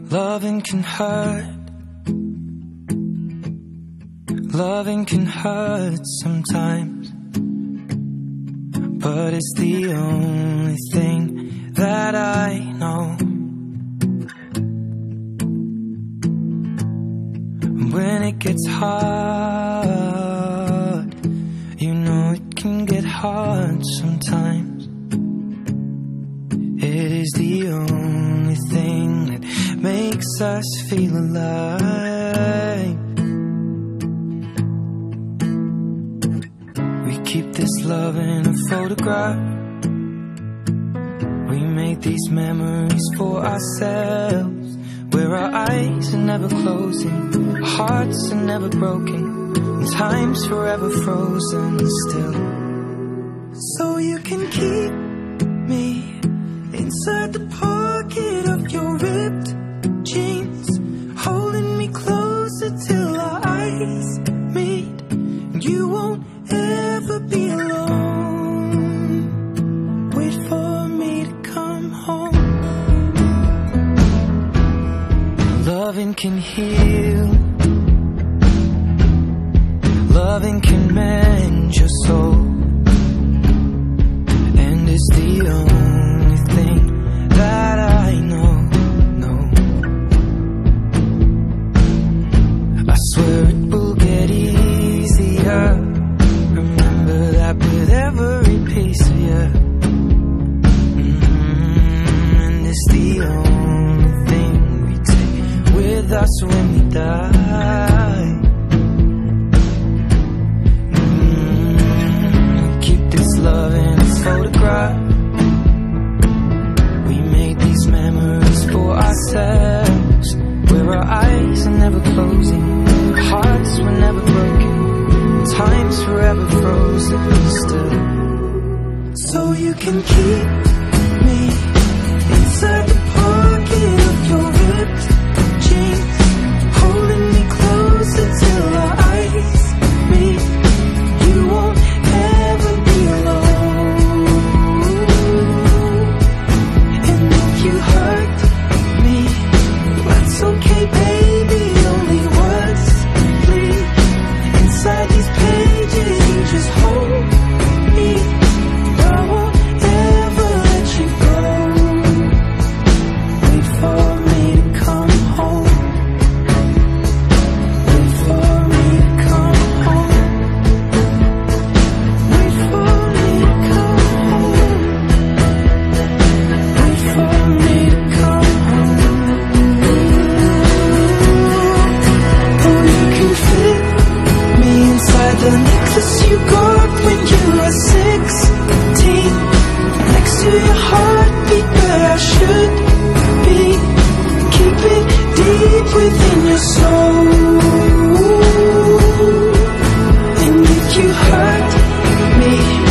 Loving can hurt. Loving can hurt sometimes, but it's the only thing that I know. When it gets hard, you know it can get hard sometimes. It is the only thing that makes us feel alive. We keep this love in a photograph. We make these memories for ourselves, where our eyes are never closing, our hearts are never broken, and time's forever frozen still. So you can keep me inside the pocket of your ripped jeans, holding me closer till our eyes meet, and you won't ever be alone. Wait for me to come home. Loving can heal. Loving can mend your soul, and it's the only thing that I know. I swear it will get easier. Remember that with every piece of you. And it's the only thing we take with us when we die. Keep this love in a photograph. We made these memories for ourselves, where our eyes are never closing, our hearts were never broken, time's forever frozen still. So you can keep me inside the pocket of your ripped jeans, holding me closer till our eyes meet. You won't ever be alone. And if you hurt me, that's okay, baby. Only words bleed inside these pages. You just hold me. I won't ever let you go. Wait for me to come home. Wait for me to come home. Wait for me to come home. Wait for me to come home. Oh, you can fit me inside the necklace you got when you were 16, next to your heartbeat where I should be. Keep it deep within your soul. And if you hurt me,